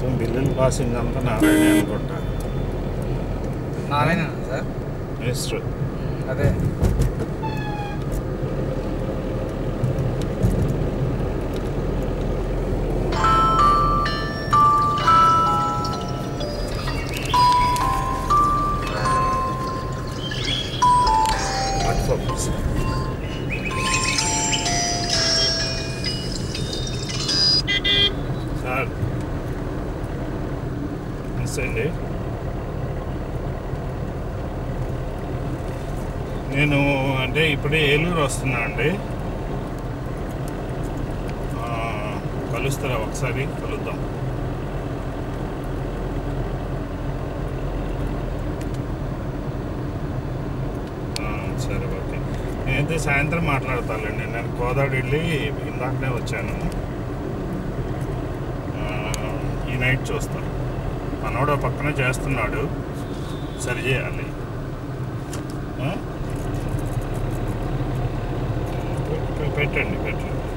మొత్తం బిల్లులు పాసింగ్ అంతా నారాయణ అనుకుంటా. నారాయణ సార్ మినిస్టర్ అదే సార్ అండి. నేను అంటే ఇప్పుడే ఏలూరు వస్తున్నా అండి. కలుస్తారా? ఒకసారి కలుద్దాం. సరే ఓకే. నేనైతే సాయంత్రం మాట్లాడతానండి. నేను కోదాడ వెళ్ళి ఇందాకనే వచ్చాను. ఈ నైట్ చూస్తాను. మనోడు పక్కన చేస్తున్నాడు, సరి చేయాలి. పెట్టండి.